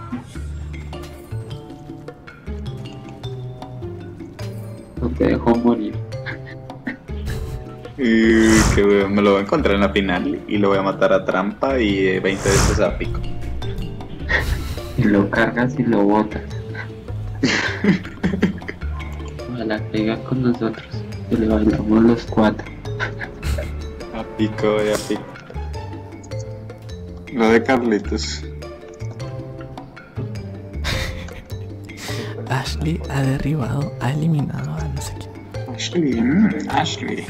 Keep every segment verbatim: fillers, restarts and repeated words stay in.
No te dejó morir. Y que me lo voy a encontrar en la final y lo voy a matar a trampa y eh, veinte veces a pico. Y lo cargas y lo botas. Ojalá caiga con nosotros. Que le bailamos los cuatro. A pico, a pico. Lo de Carlitos. Ashley ha derribado, ha eliminado a no sé quién. Ashley, mm, Ashley.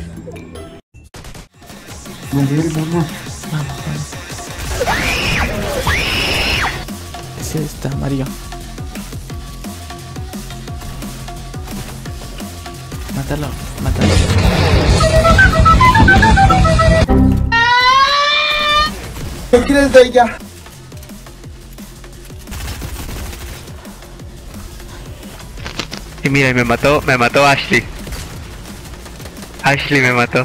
Muriel, vamos. Vamos, vamos. Ese está Mario. Mátalo, mátalo. ¿Qué quieres de ella? Y mira, y me mató, me mató Ashley. Ashley me mató.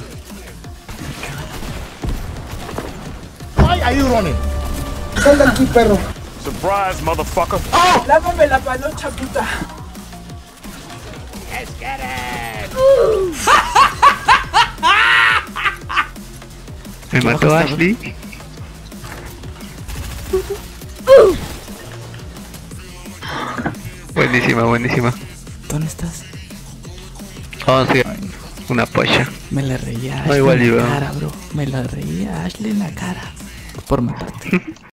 Why are you running? Sal de aquí, perro. Surprise, motherfucker. ¡Oh! Lávame la panocha, puta. Let's get it. Me mató Ashley. Buenísima, buenísima. ¿Dónde estás? Oh, sí. Una polla. Me la reía a No, Ashley igual en yo. la cara, bro. Me la reía a Ashley en la cara. Por matarte.